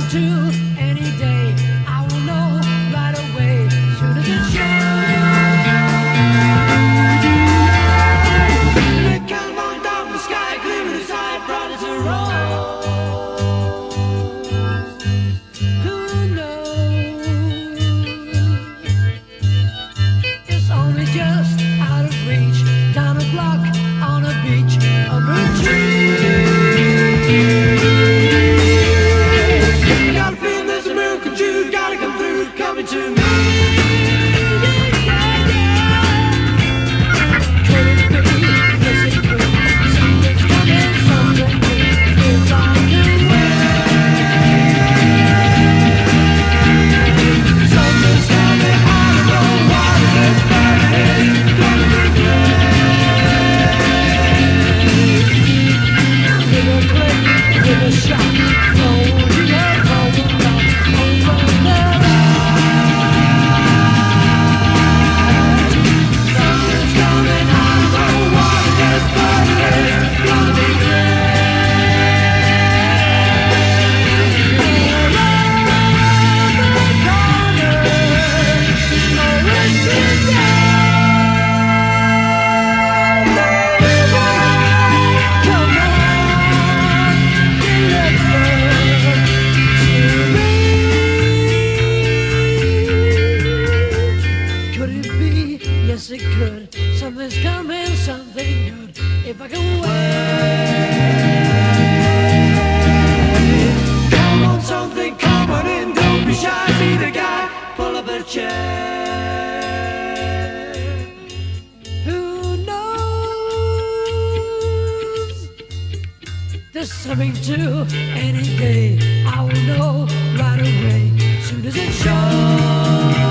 to any day. I will know right away soon as it shows. They come on down the sky, gleaming as high, bright as a rose. Who knows? It's only just out of reach, down a block, on a beach, under a tree. Gotta feel there's a miracle true, gotta come through, coming to me. Could it be? Yes, it could. Something's coming, something new. If I can wait. Something's coming, I don't know what it is, but it's gonna be great. Give a click, give a shot. Yes, it could. Something's coming, something good. If I can wait. Come on, something, come on in. Don't be shy, be the guy. Pull up a chair. Who knows? There's something to any day. I will know right away, soon as it shows.